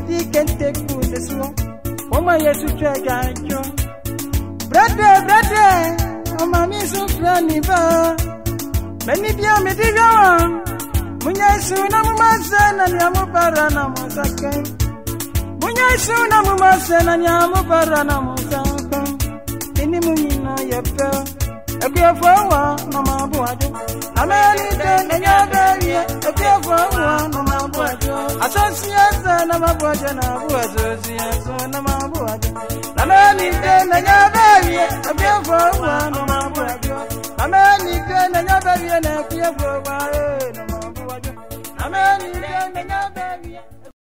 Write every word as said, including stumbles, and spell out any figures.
Odi kente kudesuo. Oma Yesu treganjo. Brede brede. Oma mi so frani ba. Meni bia me diga. Munya Yesu na mumasana nyamu parana musakai. Munya Yesu na mumasana nyamu parana musakai. Ini munyina yepe. Ekwefowa no mabuajo. Ameni de nyaberie. Ekwefowa no mabuajo. Asosiasa na mabuajo na buazosiasa na mabuajo. Ameni de nyaberie. Ekwefowa no mabuajo. Ameni de nyaberie na ekwefowa no mabuajo. Ameni de nyaberie.